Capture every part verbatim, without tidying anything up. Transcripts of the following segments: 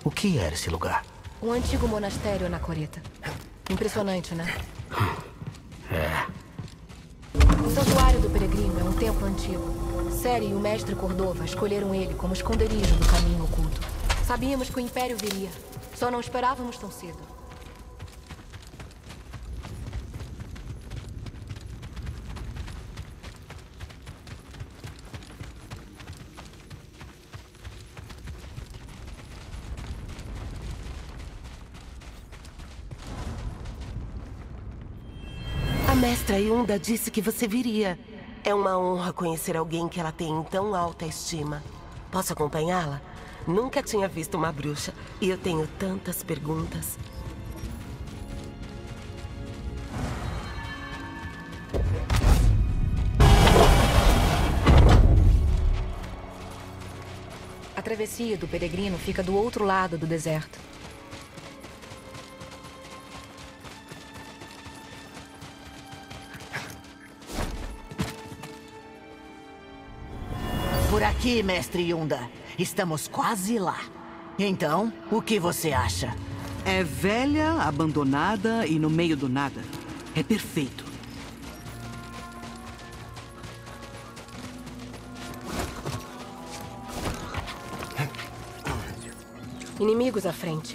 O que era esse lugar? Um antigo monastério anacoreta. Impressionante, né? É. O Santuário do Peregrino é um templo antigo. Ceri e o mestre Cordova escolheram ele como esconderijo do caminho oculto. Sabíamos que o Império viria. Só não esperávamos tão cedo. A mestra Yunda disse que você viria. É uma honra conhecer alguém que ela tem em tão alta estima. Posso acompanhá-la? Nunca tinha visto uma bruxa e eu tenho tantas perguntas. A travessia do Peregrino fica do outro lado do deserto. Por aqui, mestre Yunda. Estamos quase lá. Então, o que você acha? É velha, abandonada e no meio do nada. É perfeito. Inimigos à frente.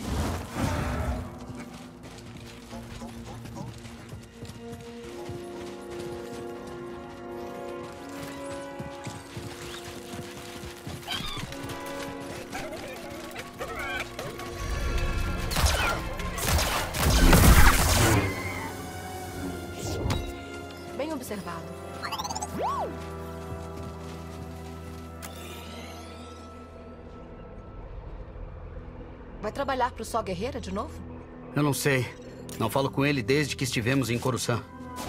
Bem observado. Vai trabalhar pro Só Guerreira de novo? Eu não sei. Não falo com ele desde que estivemos em Coruscant.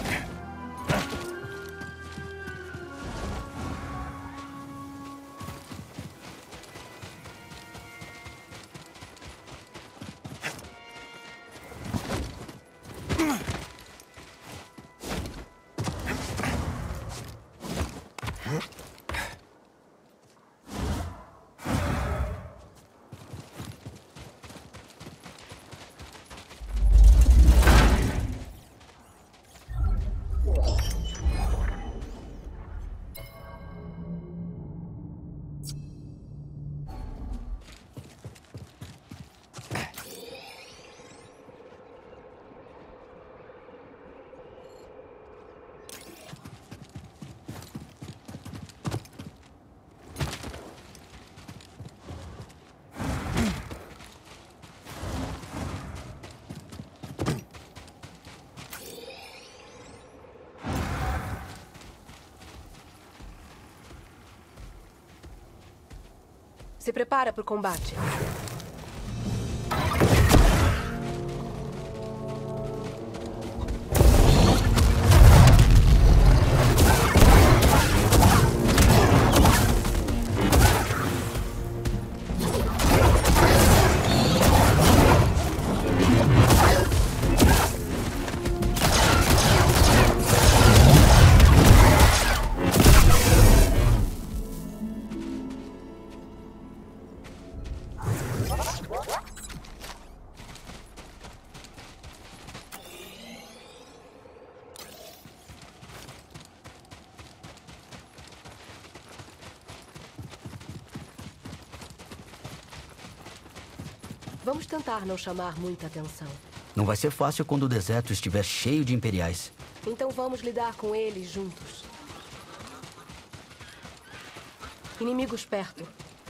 Se prepara para o combate. Vamos tentar não chamar muita atenção. Não vai ser fácil quando o deserto estiver cheio de imperiais. Então vamos lidar com eles juntos. Inimigos perto.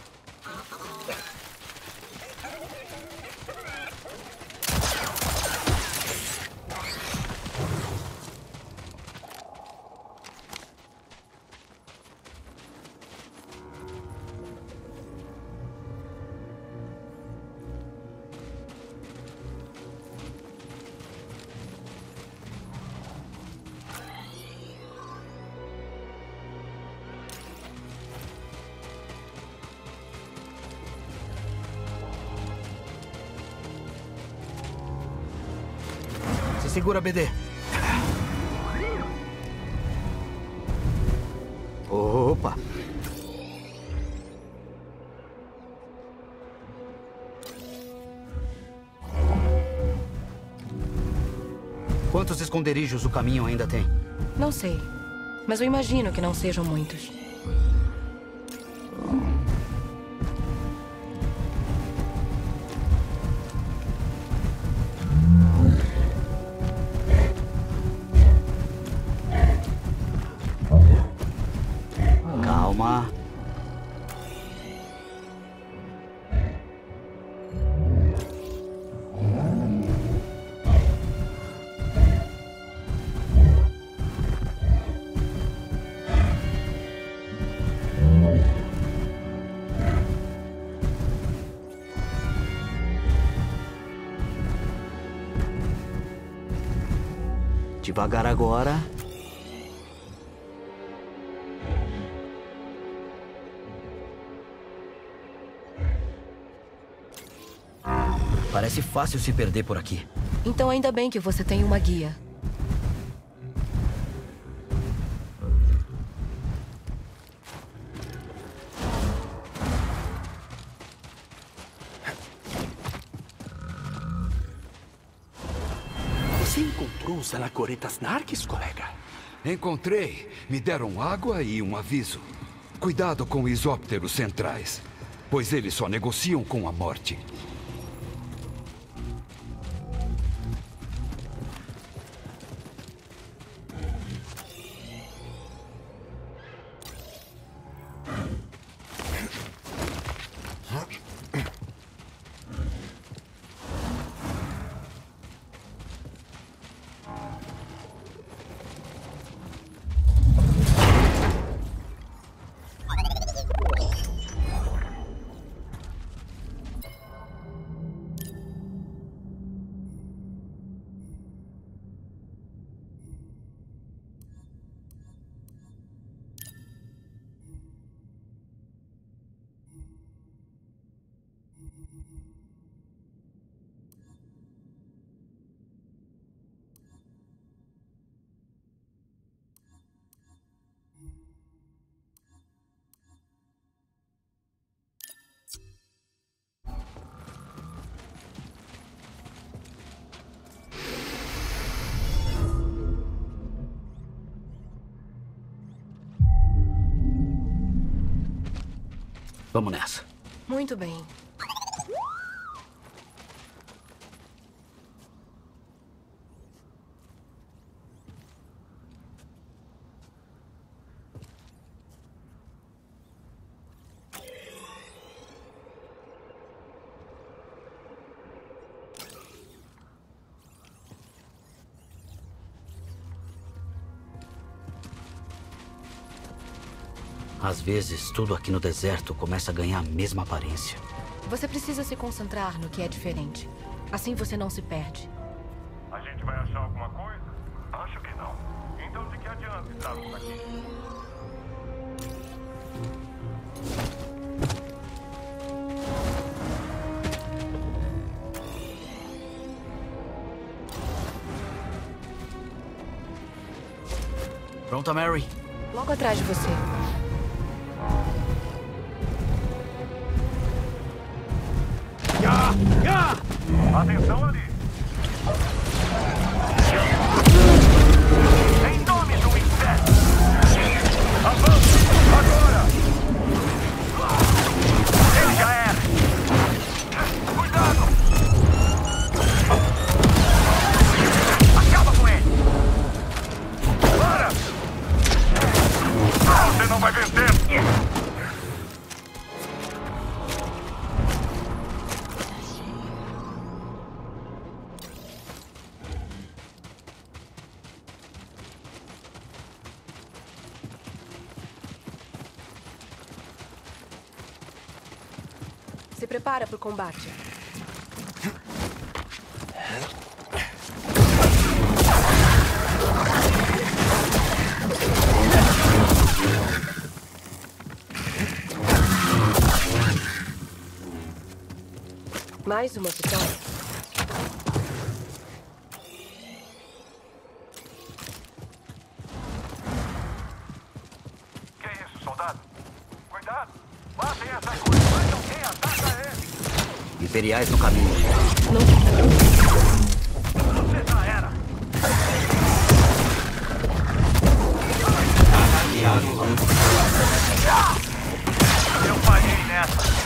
Segura, B D. Opa! Quantos esconderijos o caminho ainda tem? Não sei, mas eu imagino que não sejam muitos. Calma. Devagar agora. Parece fácil se perder por aqui. Então ainda bem que você tem uma guia. Você encontrou os anacoretas narques, colega? Encontrei. Me deram água e um aviso. Cuidado com isópteros centrais, pois eles só negociam com a morte. Vamos nessa. Muito bem. Às vezes, tudo aqui no deserto começa a ganhar a mesma aparência. Você precisa se concentrar no que é diferente. Assim você não se perde. A gente vai achar alguma coisa? Acho que não. Então de que adianta estarmos aqui? Pronta, Mary? Logo atrás de você. Ya! Ya! Atenção ali! Em nome do inferno! Avance! Agora! Ele já era! Cuidado! Acaba com ele! Para! Você não vai vencer! Se prepara para o combate. Mais uma vitória. Que isso, soldado? Cuidado! Matem essa coisa, mas alguém ataca ele! Imperiais no caminho. Não. Você já era! Eu falhei nessa.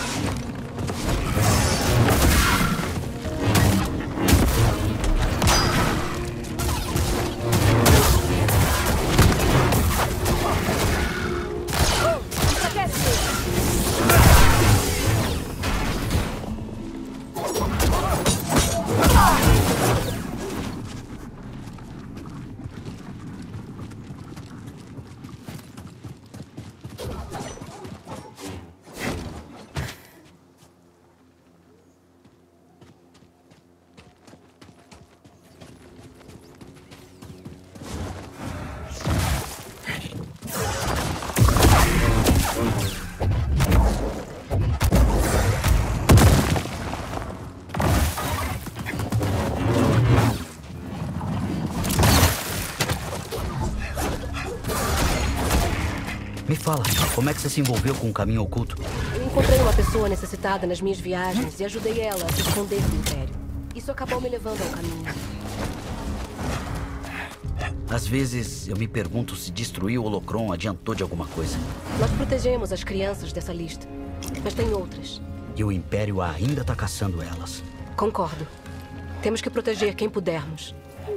Me fala, como é que você se envolveu com o caminho oculto? Eu encontrei uma pessoa necessitada nas minhas viagens e ajudei ela a se esconder do Império. Isso acabou me levando ao caminho. Às vezes, eu me pergunto se destruir o Holocron adiantou de alguma coisa. Nós protegemos as crianças dessa lista, mas tem outras. E o Império ainda tá caçando elas. Concordo. Temos que proteger quem pudermos.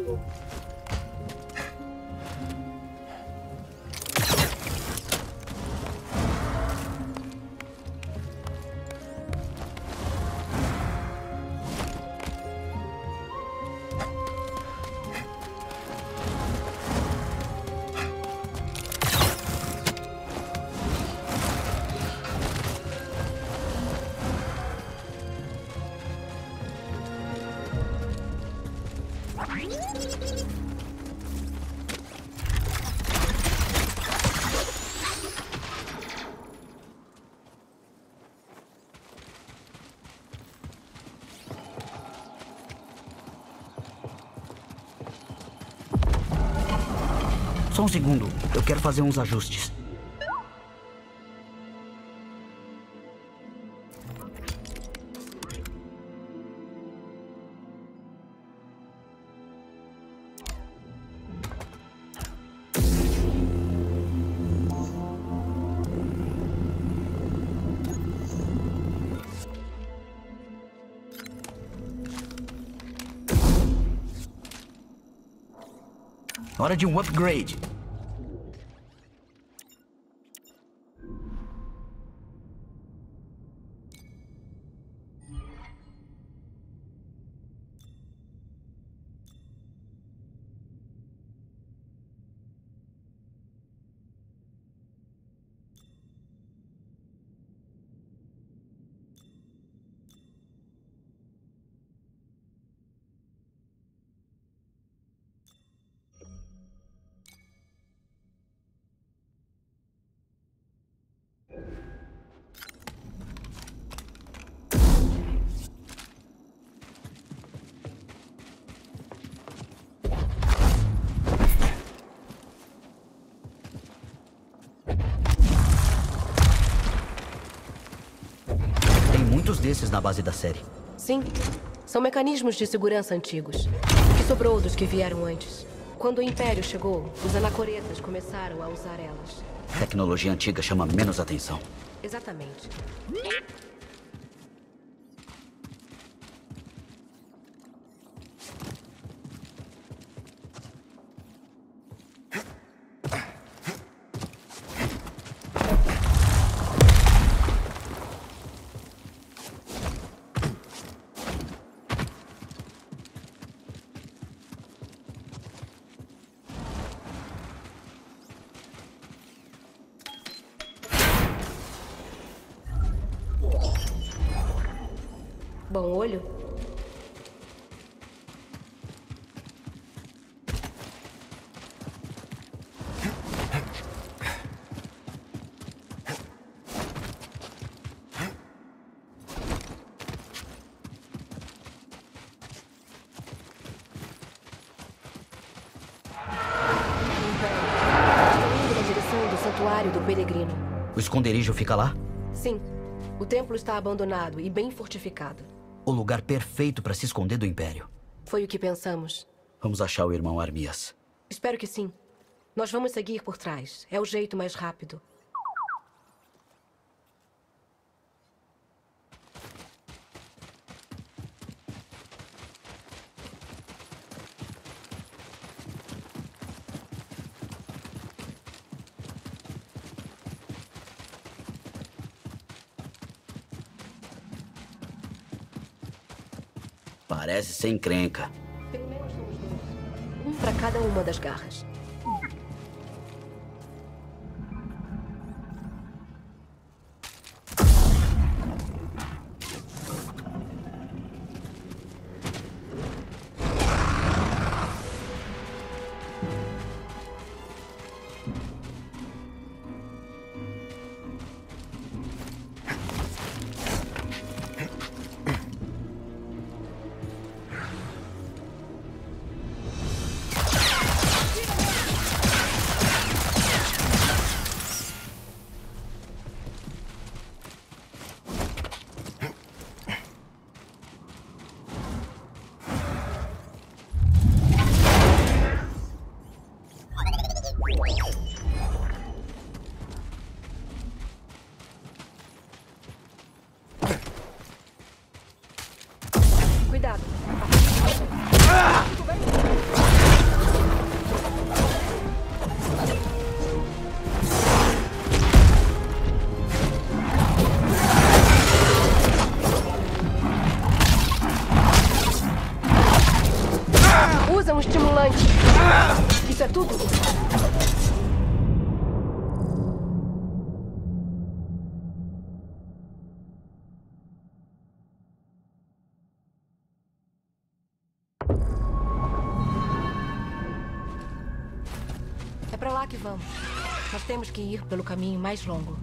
Só um segundo, eu quero fazer uns ajustes. Hora de um upgrade. Muitos desses na base da série. Sim. São mecanismos de segurança antigos. O que sobrou dos que vieram antes. Quando o Império chegou, os anacoretas começaram a usar elas. Tecnologia antiga chama menos atenção. Exatamente. Bom olho? Estou indo na direção do Santuário do Peregrino. O esconderijo fica lá? Sim. O templo está abandonado e bem fortificado. O lugar perfeito para se esconder do Império. Foi o que pensamos. Vamos achar o irmão Armias. Espero que sim. Nós vamos seguir por trás. É o jeito mais rápido. Parece ser encrenca. Pelo menos somos dois. Um pra cada uma das garras. Cuidado. Tudo bem? Usa um estimulante. Isso é tudo? É pra lá que vamos. Nós temos que ir pelo caminho mais longo.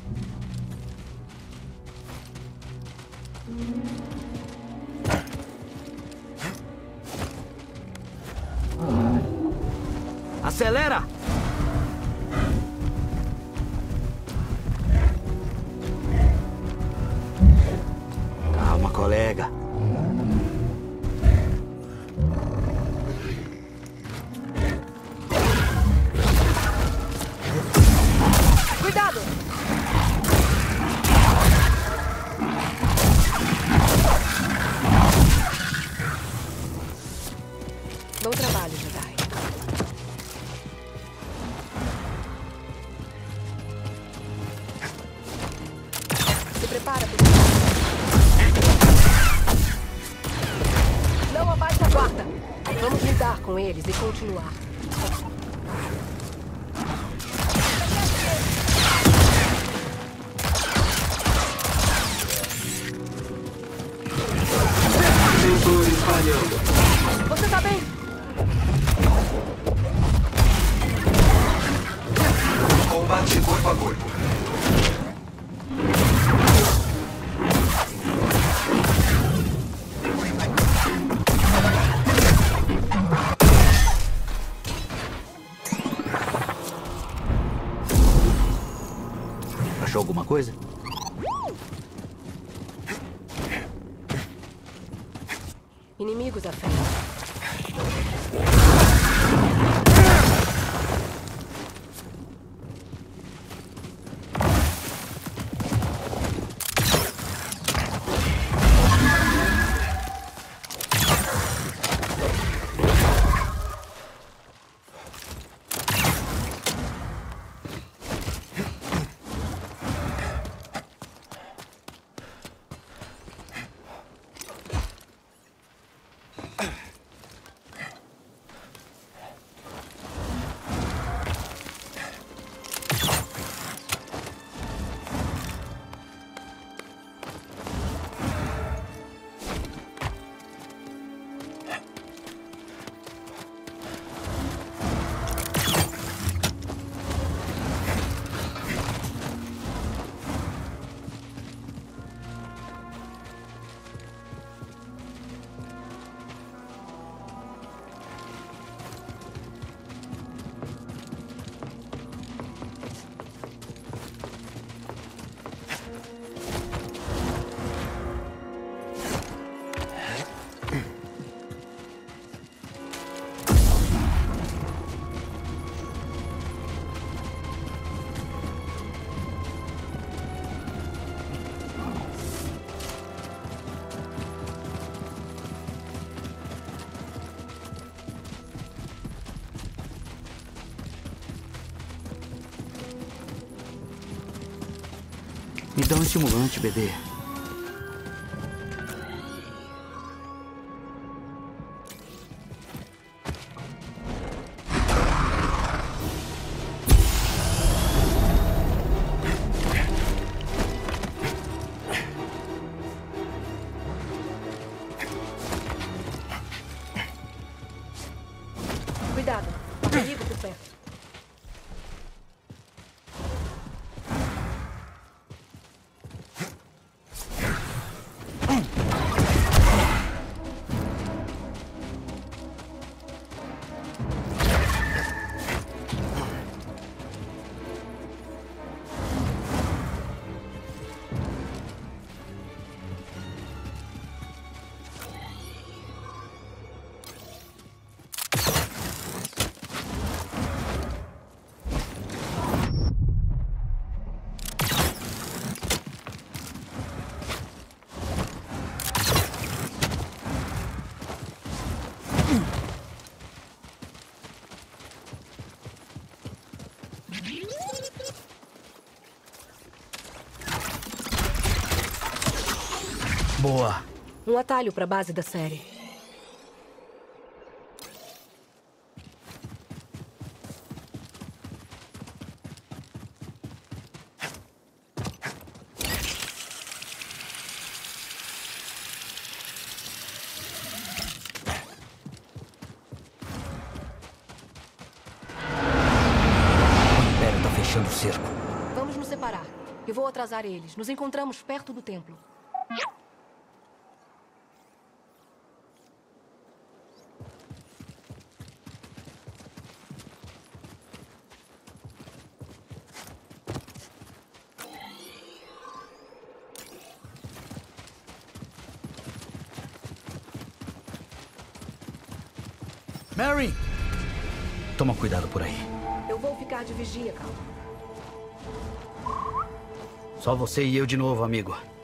Acelera! Calma, colega. Cuidado! Bom trabalho, Jedi. Se prepara, pessoal. Não abaixe a guarda. Vamos lidar com eles e continuar. Você tá bem? Combate corpo a corpo. Achou alguma coisa? Inimigos à frente. Me dá um estimulante, bebê. Boa. Um atalho para a base da série. O Império tá fechando o cerco. Vamos nos separar. Eu vou atrasar eles. Nos encontramos perto do templo. Mary! Toma cuidado por aí. Eu vou ficar de vigia, Cal. Só você e eu de novo, amigo.